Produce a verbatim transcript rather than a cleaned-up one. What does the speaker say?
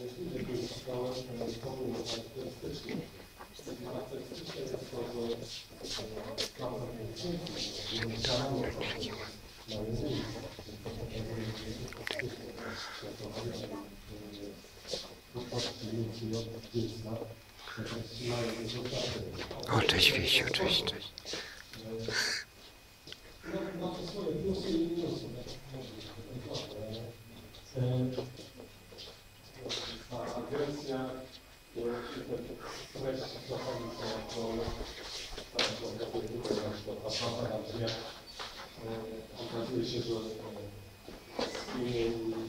Jakby szukałem spokój charakterystyczny. Charakterystyczne jest to, że praca funkcyjna ma język. O, cześć Wiesiu, cześć, cześć. Ma to swoje plusy i minusy. Ta agencja, te treści czasami są to, na przykład ta praca na drzwiach, okazuje się, że z imię